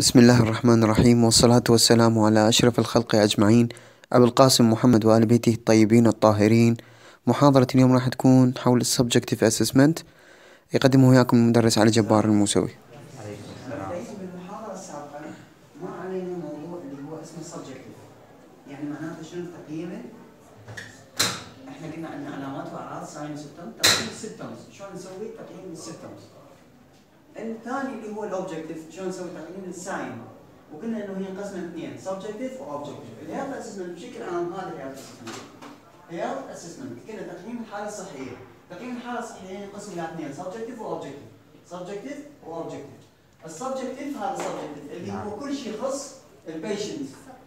بسم الله الرحمن الرحيم، والصلاة والسلام على أشرف الخلق أجمعين، أبي القاسم محمد وآل بيته الطيبين الطاهرين. محاضرة اليوم راح تكون حول ال Subjective Assessment، يقدمه وياكم المدرس علي جبار الموسوي. بالمحاضرة السابقة ما علينا موضوع اللي هو اسمه Subjective، يعني معناته شنو تقييمه؟ احنا قلنا عندنا علامات وأعراض ساين وسيمتوم، تقييم السيمتومز، شلون نسوي تقييم السيمتومز؟ الثاني اللي هو الاوبجكتيف، شلون نسوي تقييم الساين؟ وقلنا انه هي انقسم اثنين، سبجكتيف واوبجكتيف. الهيلث اسسمنت بشكل عام هذا الهيلث اسسمنت. هيلث اسسمنت قلنا تقييم الحاله الصحيه، تقييم الحاله الصحيه ينقسم الى اثنين، سبجكتيف واوبجكتيف. سبجكتيف واوبجكتيف. السبجكتيف هذا سبجكتيف اللي هو كل شيء يخص البيشنت.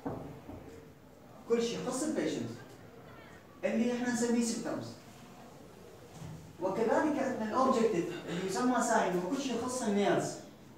كل شيء يخص البيشنت. اللي احنا نسميه سيمبتومز. وكذلك عندنا الاوبجكتيف اللي يسمى ساين وكل شيء يخص النيرز.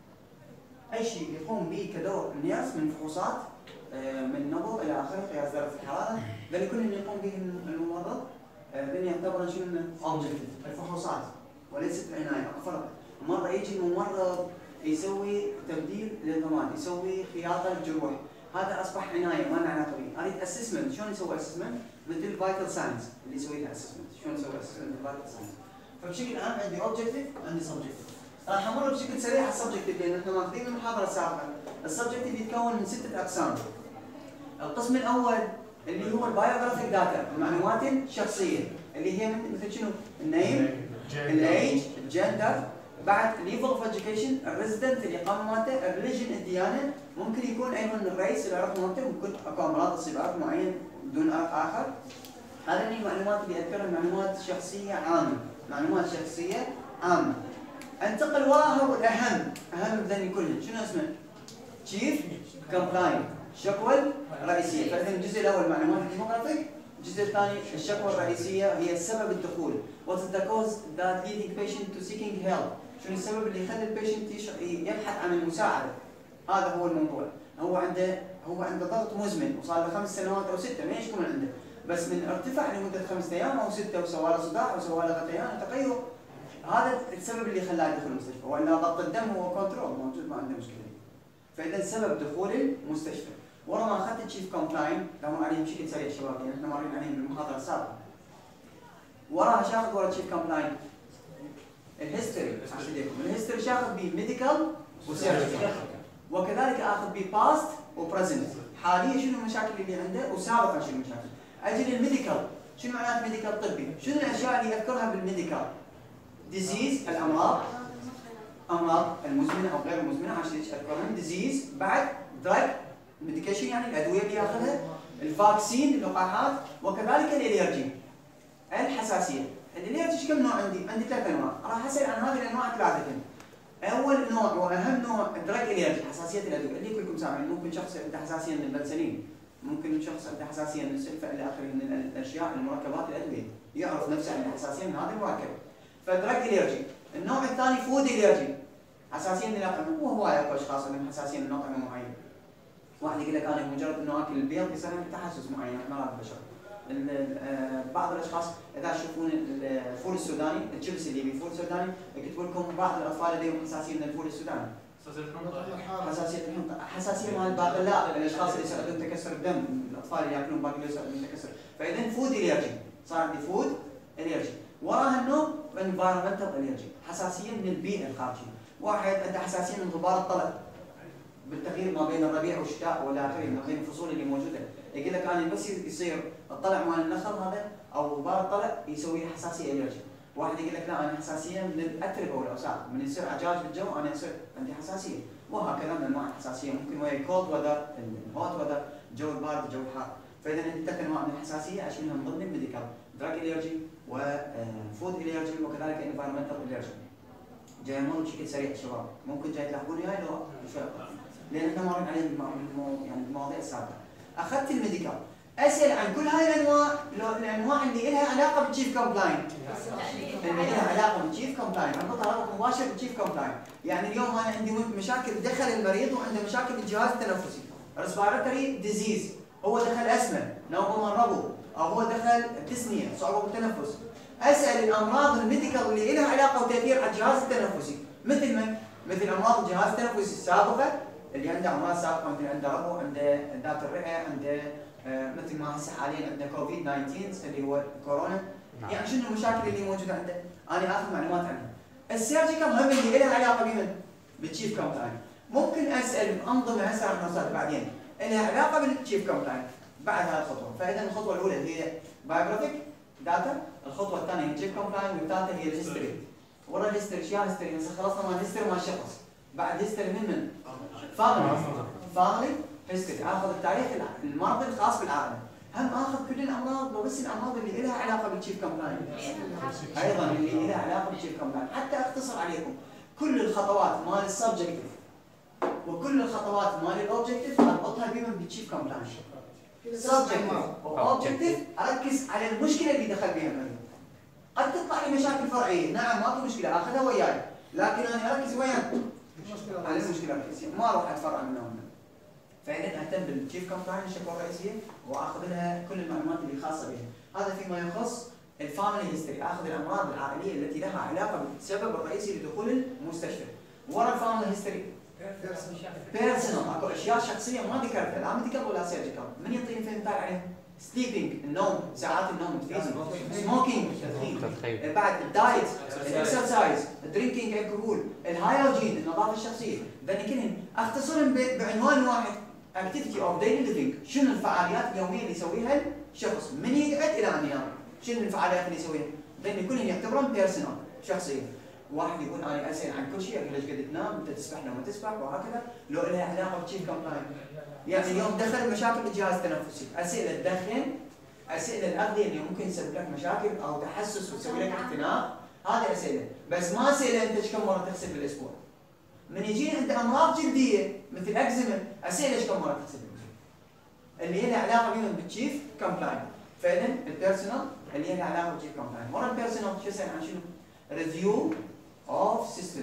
اي شيء يقوم به كدور النيرز من فحوصات من نبض الى اخره، قياس درجه الحراره، ذلك كل اللي يقوم به الممرض ذي يعتبر شنو اوبجكتيف، الفحوصات وليست العنايه. فرق مره يجي الممرض يسوي تبديل للضمان، يسوي خياطه للجروح، هذا اصبح عنايه ما لنا علاقه به. اريد اسسمنت، شلون يسوي اسسمنت؟ مثل فايتال ساينس اللي يسوي لها اسسمنت، شلون يسوي اسسمنت فايتال ساينس. فبشكل عام عندي اوبجكتيف وعندي سبجكتيف. راح امر بشكل سريع على السبجكتيف لان احنا ماخذين المحاضره السابقه. السبجكتيف يتكون من 6 اقسام. القسم الاول اللي هو البايوغرافيك داتا، المعلومات الشخصيه اللي هي مثل شنو؟ النيم، الايج، الجندر، بعد ليفل اوف اديوكيشن، الريزدنت، الاقامه مالته، الريليجن، الديانه، ممكن يكون ايضا الرئيس، العرق مالته، ممكن اكو امراض تصيب عرق معين بدون عرق اخر. هذه المعلومات اللي اذكرها معلومات شخصيه عامه، معلومات شخصيه عامه. انتقل وراها والاهم، اهم من ذني كلهم، شنو اسمه؟ تشيف كومبلاين، الشكوى الرئيسيه. فاذا الجزء الاول معلومات الديموغرافيك، الجزء الثاني الشكوى الرئيسيه هي سبب الدخول. What is the cause that leading patient to seeking help؟ شنو السبب اللي يخلي البيشنت يبحث عن المساعده؟ هذا هو الموضوع. هو عنده ضغط مزمن وصار له 5 سنوات او 6 ما يشكو من عنده، بس من ارتفع لمده 5 ايام او 6 وسوى له صداع وسوى له غثيان تقيؤ، هذا السبب اللي خلاه يدخل المستشفى. والا ضغط الدم هو كنترول موجود ما عنده مشكله. فاذا سبب دخول المستشفى. ورا ما اخذت التشيف كومبلاين، داموا عليهم بشكل سريع شباب يعني احنا مارين عليهم بالمحاضره السابقه. وراها شاخذ ورا التشيف كومبلاين الهيستوري، الهيستوري شاخذ به ميديكال وسيرجيكال، وكذلك اخذ به باست وبريزنت، حاليا شنو المشاكل اللي عنده وسابقا شنو المشاكل. اجي للميديكال، شنو معنات ميديكال طبي؟ شنو الاشياء اللي اذكرها بالميديكال؟ ديزيز، الامراض، امراض المزمنه او غير المزمنه عشان اذكرهم. ديزيز، بعد دراج ميديكيشن يعني الادويه اللي ياخذها، الفاكسين، اللقاحات، وكذلك الالرجي، الحساسيه. الالرجي كم نوع عندي؟ عندي 3 انواع، راح اسال عن هذه الانواع 3. اول نوع واهم نوع دراج الرجي، حساسيه الادويه، اللي كلكم سامعين. ممكن شخص عنده حساسيه من البنسلين، ممكن شخص عنده حساسيه من السلفه الى اخره من الاشياء المركبات الادويه، يعرف نفسه عنده حساسيه من هذا المركب. فدراج الرجي. النوع الثاني فود الرجي، حساسيه من الاطعمه، وهواي اكو اشخاص عندهم حساسيه من اطعمه معينه. واحد يقول لك انا مجرد انه اكل البيض يصير عندي تحسس معين امراض البشر. بعض الاشخاص اذا تشوفون الفول السوداني، الشيبس اللي بالفول السوداني، يكتبوا لكم بعض الاطفال لديهم حساسيه من الفول السوداني. حساسيه الحنطه، حساسيه مال الباقلاء، الاشخاص اللي يصير تكسر الدم، الاطفال اللي ياكلون باقلاء يصير عندهم تكسر. فاذا فود الرجي، صار عندي فود الرجي. وراها النوع انفايرمنتال الرجي، حساسيه من البيئه الخارجيه. واحد عنده حساسيه من غبار الطلع بالتغيير ما بين الربيع والشتاء والى اخره، ما بين الفصول اللي موجوده. يقول لك انا بس يصير الطلع مال النخل هذا او غبار الطلع يسوي لي حساسيه الرجي. واحد يقول لك لا انا حساسيه من الاتربه والاوساخ، من يصير عجاج بالجو انا يصير عندي حساسيه. وهكذا من انواع الحساسيه، ممكن ويا الكولد وذر، الهوت وذر، الجو البارد، الجو الحار. فاذا عندي 3 انواع من الحساسيه اشملها من ضمن الميديكال، دراج الرجي وفود الرجي وكذلك انفايرمنتال الرجي. جاي امر بشكل سريع شباب، ممكن جاي تلاحظوني هاي لو شوي لان احنا مارين عليهم يعني المواضيع السابقه. اخذت الميديكال، اسال عن كل هاي الانواع، الانواع اللي لها علاقه بالتشيف كومبلاين. اللي لها علاقه بالتشيف كومبلاين، اربطها ربط مباشر بالتشيف كومبلاين. يعني اليوم انا عندي مشاكل، دخل المريض وعنده مشاكل بالجهاز التنفسي، ريسبيراتوري ديزيز، هو دخل اسمه، نوبه من ربو، او هو دخل تسنيه، صعوبه بالتنفس. اسال الامراض الميديكال اللي لها علاقه وتاثير على الجهاز التنفسي، مثل من؟ مثل امراض الجهاز التنفسي السابقه اللي عنده امراض سابقه مثل عنده ربو، عنده ذات الرئه، عنده مثل ما هسه حاليا عندنا كوفيد 19 اللي هو كورونا. يعني شنو المشاكل اللي موجوده عنده؟ انا اخذ معلومات عنها. السيرجيكال هم اللي لها علاقه بمن؟ بالتشيف كومبلاين. ممكن اسال انظمه هسه راح نوصل بعدين لها علاقه بالتشيف كومبلاين بعد هذه الخطوه. فاذا الخطوه الاولى هي بايوغرافيك داتا، الخطوه الثانيه هي تشيف كومبلاين، والثالثه هي الهيستوري. ورا الهيستوري شو هيستوري؟ هسه خلصنا مال الهيستوري مال الشخص. بعد هيستوري من؟ فاميلي هيستوري، اخذ التاريخ المرضي الخاص بالعائله. هم اخذ كل الامراض وبس الامراض اللي لها علاقه بالتشيف كومبلاين. ايضا اللي لها علاقه بالتشيف كومبلاين، حتى اختصر عليكم كل الخطوات مال السبجكتيف وكل الخطوات مال الاوبجكتيف اربطها بمن؟ بالتشيف كومبلاين. سبجكتيف واوبجكتيف اركز على المشكله اللي دخل بها المريض. قد تطلع لي مشاكل فرعيه، نعم ما في مشكله اخذها وياي، لكن انا اركز وياك على المشكله الرئيسيه، ما اروح اتفرع منها. فاذا اهتم بالتشيف كومبلاين الشكوى الرئيسيه واخذ لها كل المعلومات اللي خاصه بها. هذا فيما يخص الفاميلي هيستوري، اخذ الامراض العائليه التي لها علاقه بالسبب الرئيسي لدخول المستشفى. ورا الفاميلي هيستوري بيرسونال، اكو اشياء شخصيه ما ذكرتها، لا ميديكال ولا سيرجيكال. من يعطيني في مثال عليها؟ سليبنج، النوم، ساعات النوم، سموكينج، التدخين، بعد الدايت، الاكسرسايز، الدرينكينج الكحول، الهايجين، النظافه الشخصيه. ذني كلهن اختصرهم بعنوان واحد، اكتيفيتي اوف ديلي ليفينج. شنو الفعاليات اليوميه اللي يسويها الشخص من يقعد الى ان ينام؟ شنو الفعاليات اللي يسويها؟ ذني كلهن يعتبرون بيرسونال، شخصيه. واحد يقول انا اسال عن كل شيء، اقول ليش قد تنام؟ انت تسبح لو ما تسبح وهكذا، لو لها علاقه بالتشيف كومبلاين. يعني اليوم دخل مشاكل بالجهاز التنفسي، اسئله تدخن، اسئله الاغذيه اللي ممكن تسبب لك مشاكل او تحسس وتسوي لك اختناق، هذه اسئله، بس ما اسئله انت كم مره تغسل بالاسبوع. من يجينا عند امراض جلديه مثل اكزيما، اسئله كم مره تغسل بالاسبوع. اللي لها علاقه بهم بالتشيف كومبلاين. فاذا البيرسونال اللي لها علاقه بالتشيف كومبلاين. ورا البيرسونال شو اسال عن شنو؟ ريفيو اوف سيستم،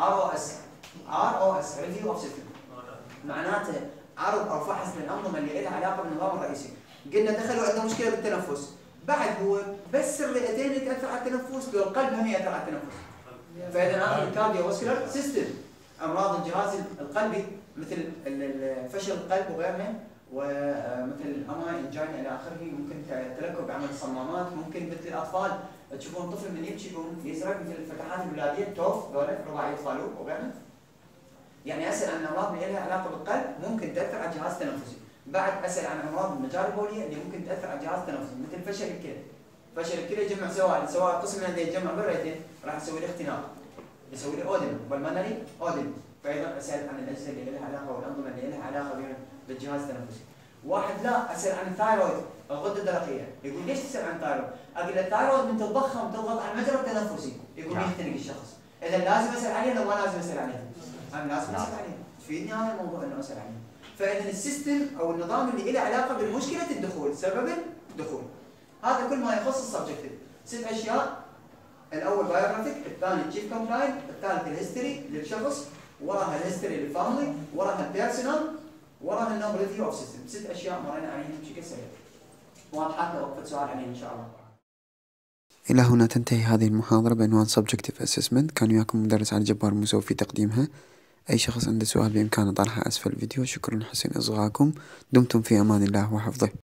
ROS ريفيو اوف سيستم. معناته عرض او فحص للانظمه اللي لها علاقه بالنظام الرئيسي. قلنا دخلوا عنده مشكله بالتنفس، بعد هو بس الرئتين اللي تاثر على التنفس، لو القلب هم ياثر على التنفس. فاذا ناخذ الكارديو فاسكولار سيستم، امراض الجهاز القلبي مثل فشل القلب وغيرها، ومثل الاما انجينا الى اخره، ممكن تلكؤ بعمل الصمامات، ممكن مثل الاطفال تشوفون طفل من يبكي يزرق مثل الفتحات الولاديه توف، ذولا رباعيه فالوب وغيرها. يعني اسال عن امراض اللي لها علاقه بالقلب ممكن تاثر على الجهاز التنفسي. بعد اسال عن امراض المجاري البوليه اللي ممكن تاثر على الجهاز التنفسي مثل فشل الكلى. فشل الكلى يجمع سواء قسم من يتجمع بالرئتين راح يسوي له اختناق، يسوي له اوديم، بالمنري اوديم. فايضا اسال عن الاجهزه اللي لها علاقه والانظمه اللي لها علاقه بالجهاز التنفسي. واحد لا اسال عن الثايرويد، الغده الدرقيه، يقول ليش تسال عن الثايرويد؟ اقول له الثايرويد من تتضخم تضغط على المجرى التنفسي، يقول يختنق الشخص. اذا لازم اسال عليه لو ما لازم اسال عليه؟ انا لازم اسال عليه، تفيدني هذا الموضوع انه اسال عليه. فاذا السيستم او النظام اللي له علاقه بمشكله الدخول، سبب الدخول. هذا كل ما يخص السبجكتيف. 6 اشياء، الاول بايوغرافيك، الثاني تشيف كومبلاين، الثالث الهيستوري للشخص، وراها الهيستوري للفاميلي، وراها البيرسونال، وراها النوم ريفيو اوف سيستم. 6 اشياء مرينا عليهم بشكل سريع. واضحه؟ لو وقفت سؤال عليهم ان شاء الله. إلى هنا تنتهي هذه المحاضرة بعنوان Subjective Assessment. كان وياكم مدرس علي جبار موسوي في تقديمها. أي شخص عنده سؤال بإمكانه طرحه أسفل الفيديو. شكرا حسن إصغاءكم، دمتم في أمان الله وحفظه.